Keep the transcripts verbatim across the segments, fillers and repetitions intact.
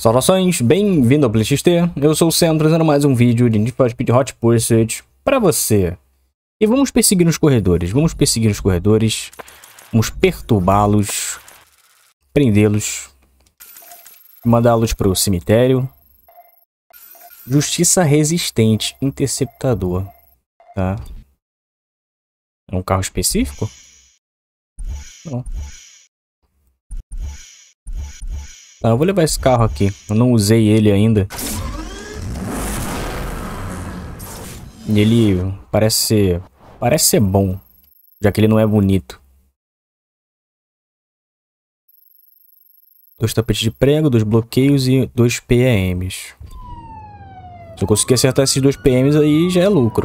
Saudações, bem-vindo ao PlayXT, eu sou o Sam, trazendo mais um vídeo de Need for Speed Hot Pursuit pra você. E vamos perseguir os corredores, vamos perseguir os corredores, vamos perturbá-los, prendê-los, mandá-los pro cemitério. Justiça resistente, interceptador, tá? É um carro específico? Não. Tá, eu vou levar esse carro aqui. Eu não usei ele ainda. E ele parece ser... Parece ser bom. Já que ele não é bonito. Dois tapetes de prego, dois bloqueios e dois P E Ms. Se eu conseguir acertar esses dois P Ms aí, já é lucro.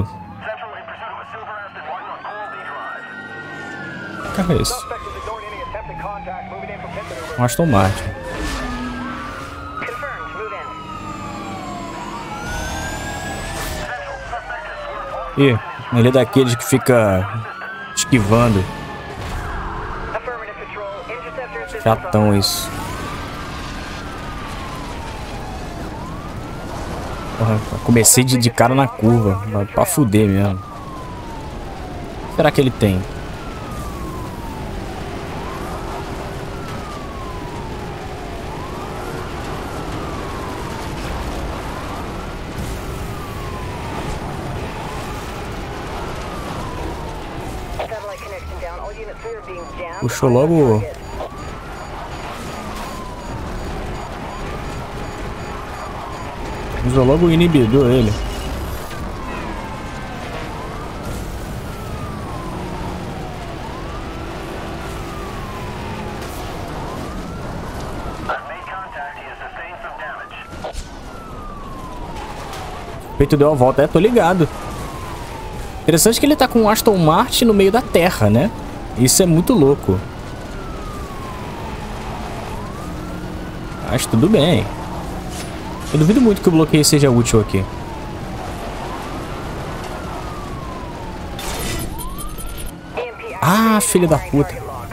Que carro é esse? Um Aston Martin. Ih, ele é daqueles que fica esquivando. Chatão isso. Porra, comecei de, de cara na curva. Vai pra fuder mesmo. O que será que ele tem? Puxou logo. Usou logo o inibidor ele. O peito deu a volta, é, tô ligado. Interessante que ele tá com um Aston Martin no meio da terra, né? Isso é muito louco. Mas tudo bem. Eu duvido muito que o bloqueio seja útil aqui. Ah, filho da puta.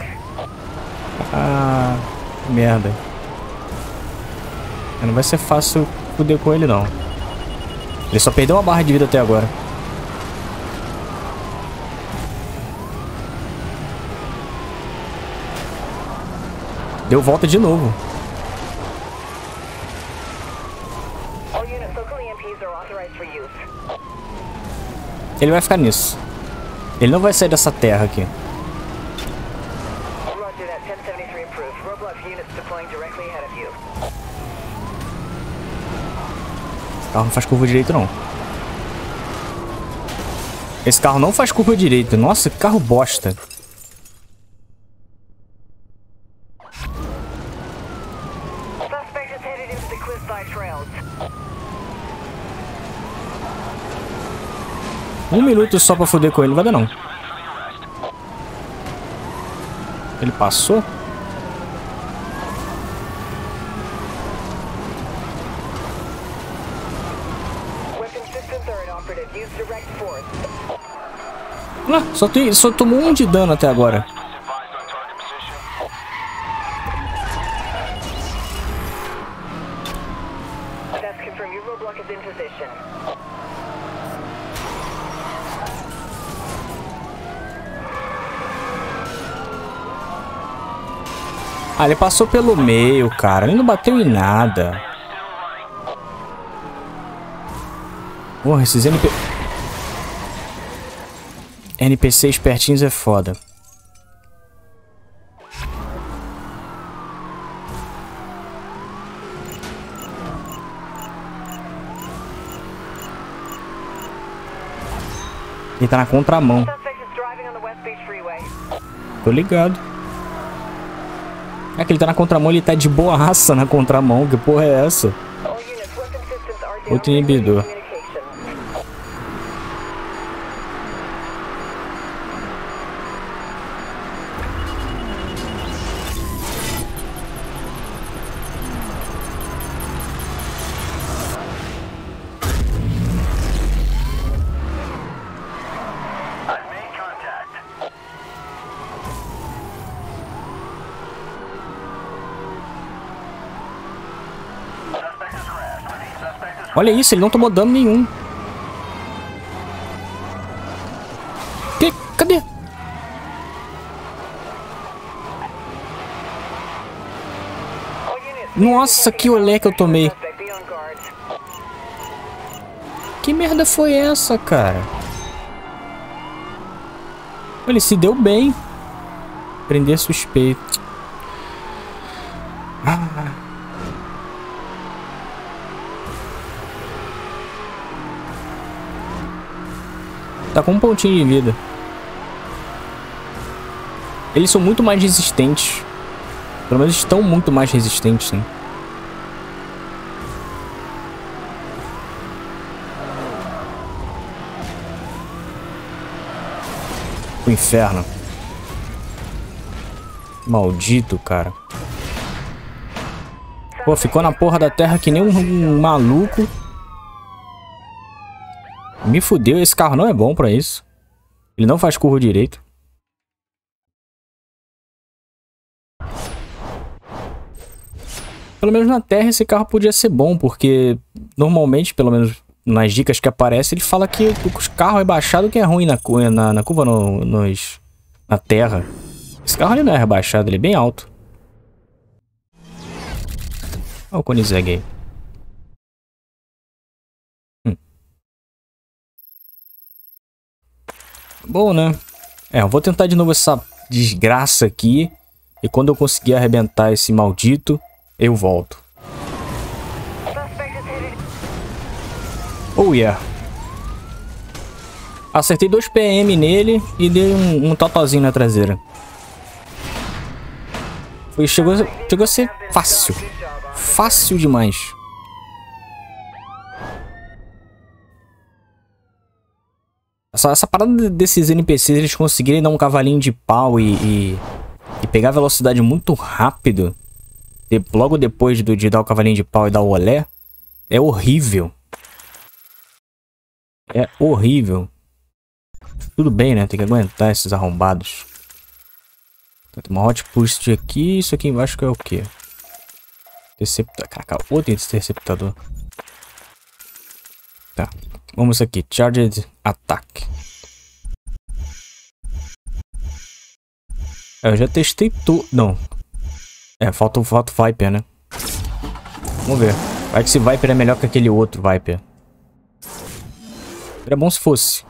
Ah, merda. Não vai ser fácil foder com ele, não. Ele só perdeu uma barra de vida até agora. Deu volta de novo. Ele vai ficar nisso. Ele não vai sair dessa terra aqui. Esse carro não faz curva direito, não. Esse carro não faz curva direito. Nossa, que carro bosta. Um minuto só pra foder com ele, não vai dar não. Ele passou? Ah, só, tem, só tomou um de dano até agora. Ah, ele passou pelo meio, cara. Ele não bateu em nada. Porra, esses N P... N P C espertinhos é foda. Ele tá na contramão. Tô ligado. É que ele tá na contramão, ele tá de boaça na contramão. Que porra é essa? Outro inibidor. Olha isso, ele não tomou dano nenhum. Que? Cadê? Nossa, que olé que eu tomei. Que merda foi essa, cara? Ele se deu bem. Prender suspeito. Ah. Tá com um pontinho de vida. Eles são muito mais resistentes. Pelo menos estão muito mais resistentes, sim. O inferno. Maldito, cara. Pô, ficou na porra da terra que nem um, um maluco. Me fudeu, esse carro não é bom pra isso. Ele não faz curva direito. Pelo menos na terra esse carro podia ser bom, porque normalmente, pelo menos nas dicas que aparecem, ele fala que o carro é baixado que é ruim na, na, na curva no, nos, na terra. Esse carro ele não é rebaixado, ele é bem alto. Olha o Koenigsegg aí. Hum. Bom, né? É, eu vou tentar de novo essa desgraça aqui. E quando eu conseguir arrebentar esse maldito, eu volto. Oh yeah. Acertei dois P M nele e dei um, um totozinho na traseira. Foi, chegou, chegou a ser fácil. Fácil demais. Essa, essa parada desses N P Cs, eles conseguirem dar um cavalinho de pau e, e, e pegar velocidade muito rápido. De, logo depois de, de dar o cavalinho de pau e dar o olé. É horrível. É horrível. Tudo bem, né? Tem que aguentar esses arrombados. Tem uma hot pursuit aqui. Isso aqui embaixo que é o quê? Interceptador. Caraca, outro interceptador. Tá. Vamos aqui. Charged Attack. Eu já testei tudo. Não. É, falta o falta o Viper, né? Vamos ver. Vai que esse Viper é melhor que aquele outro Viper. Era bom se fosse.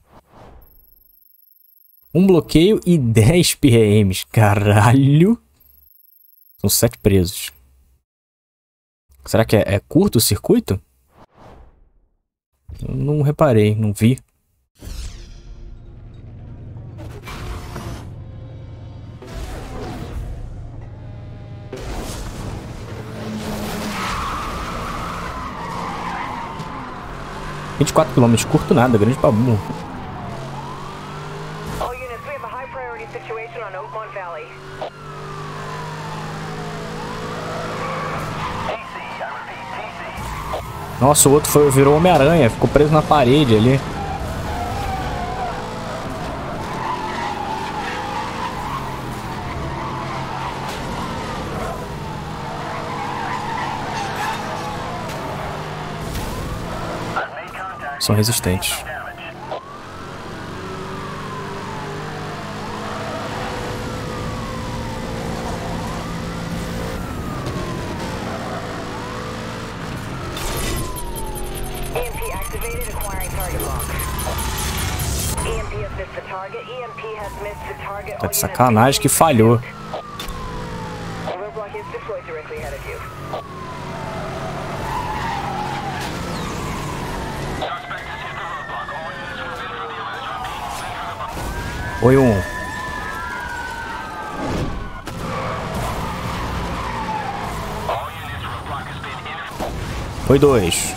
Um bloqueio e dez P Ms. Caralho. São sete presos. Será que é, é curto o circuito? Eu não reparei, não vi. vinte e quatro quilômetros, curto nada, grande pra burro. Nossa, o outro foi, virou Homem-Aranha, ficou preso na parede ali. São resistentes. Tá de sacanagem que falhou. Foi um. Foi dois.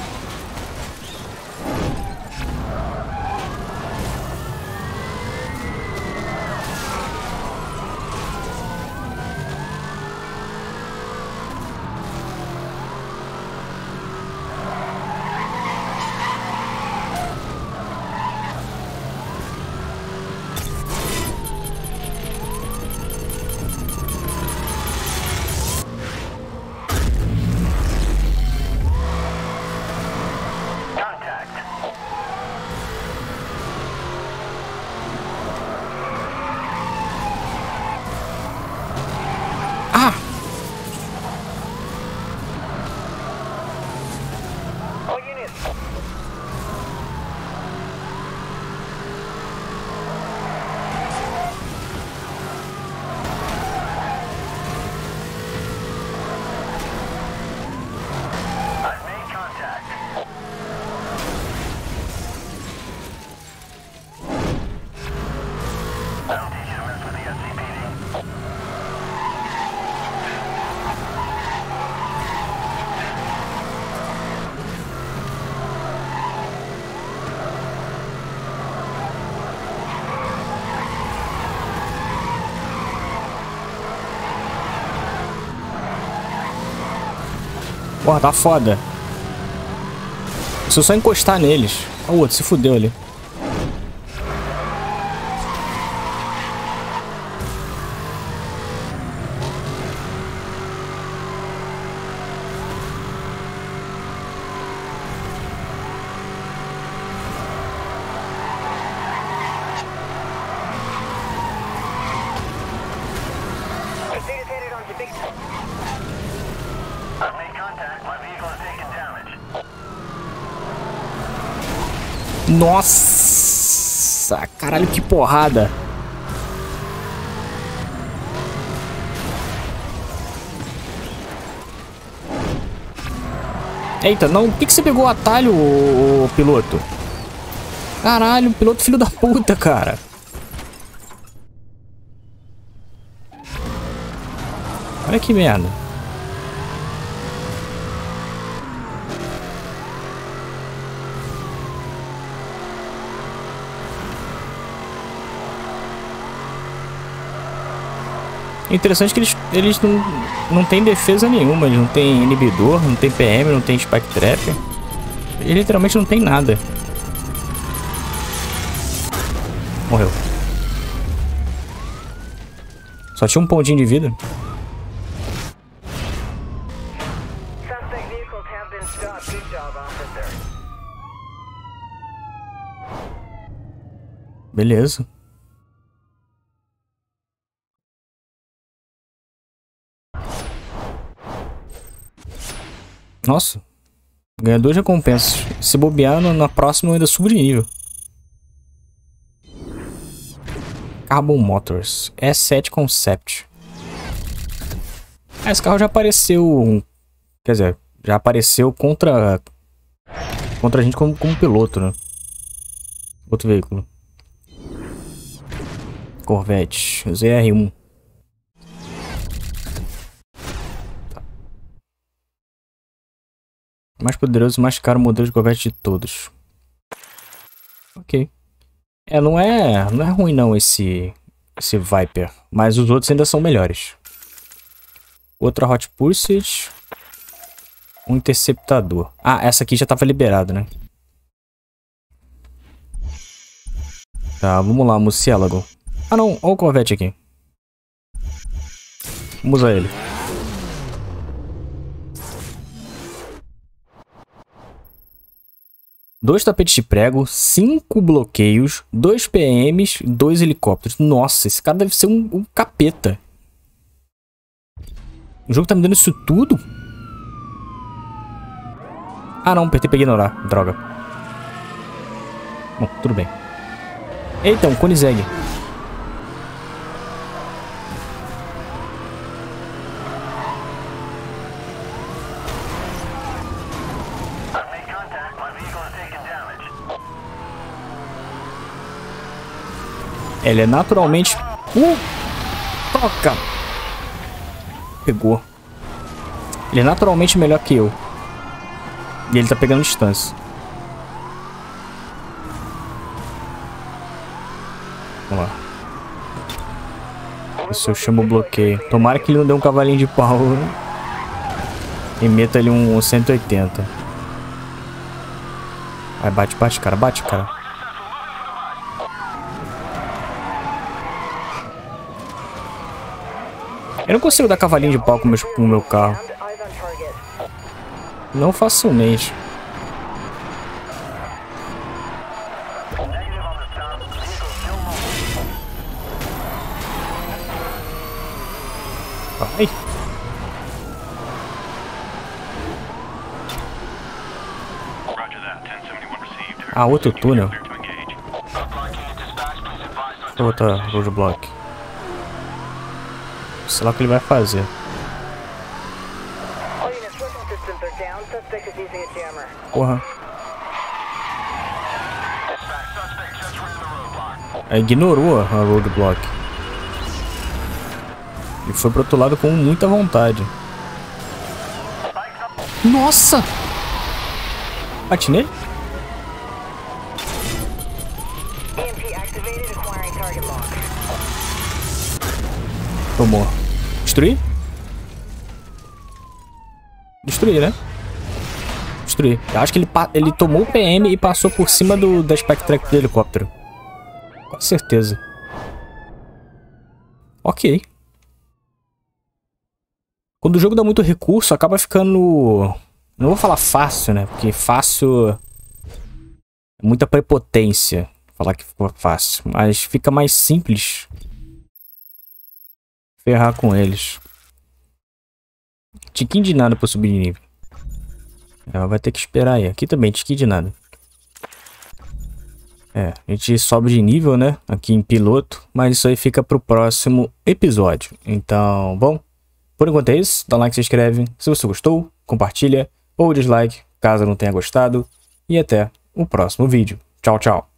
Porra, tá foda. Se eu só encostar neles. Ó, o outro se fudeu ali. Nossa, caralho, que porrada. Eita, não, por que, que você pegou o atalho, ô, ô, piloto? Caralho, piloto filho da puta, cara. Olha que merda. É interessante que eles, eles não, não tem defesa nenhuma, eles não tem inibidor, não tem P M, não tem Spike Trap. Eles literalmente não tem nada. Morreu. Só tinha um pontinho de vida. Beleza. Nossa, ganha duas recompensas. Se bobear, na próxima eu ainda subo de nível. Carbon Motors E sete Concept. Ah, esse carro já apareceu. Quer dizer, já apareceu contra Contra a gente como, como piloto, né? Outro veículo. Corvette Z R um. Mais poderoso e mais caro modelo de Corvette de todos. Ok. É, não é, não é ruim não esse, esse Viper. Mas os outros ainda são melhores. Outra Hot Pursuit. Um interceptador. Ah, essa aqui já estava liberada, né? Tá, vamos lá, Murciélago. Ah não, olha o Corvette aqui. Vamos usar ele. Dois tapetes de prego, cinco bloqueios, dois P Ms, dois helicópteros. Nossa, esse cara deve ser um, um capeta. O jogo tá me dando isso tudo? Ah não, apertei pra ignorar. Droga. Bom, tudo bem. Eita, um Koenigsegg. Ele é naturalmente... Uh! Toca! Pegou. Ele é naturalmente melhor que eu. E ele tá pegando distância. Vamos lá. Isso eu chamo bloqueio. Tomara que ele não dê um cavalinho de pau, né? E meta ali um cento e oitenta. Vai, bate, bate, cara. Bate, cara. Eu não consigo dar cavalinho de pau com o meu, com o meu carro. Não facilmente. Ai. Ah, outro túnel. Outra roadblock. Sei lá o que ele vai fazer. Porra. É, ignorou a roadblock. E foi pro outro lado com muita vontade. Nossa! Bate nele? Tomou. Destruir? Destruir, né? destruir. Eu acho que ele, ele tomou o P M e passou por cima do, da Spectre do helicóptero. Com certeza. Ok. Quando o jogo dá muito recurso, acaba ficando... Não vou falar fácil, né? Porque fácil... É muita prepotência. Falar que ficou fácil. Mas fica mais simples ferrar com eles. Tiquinho de nada pra subir de nível. Ela vai ter que esperar aí. Aqui também, tiquinho de nada. É, a gente sobe de nível, né? Aqui em piloto. Mas isso aí fica pro próximo episódio. Então, bom. Por enquanto é isso. Dá um like, se inscreve. Se você gostou, compartilha. Ou dislike, caso não tenha gostado. E até o próximo vídeo. Tchau, tchau.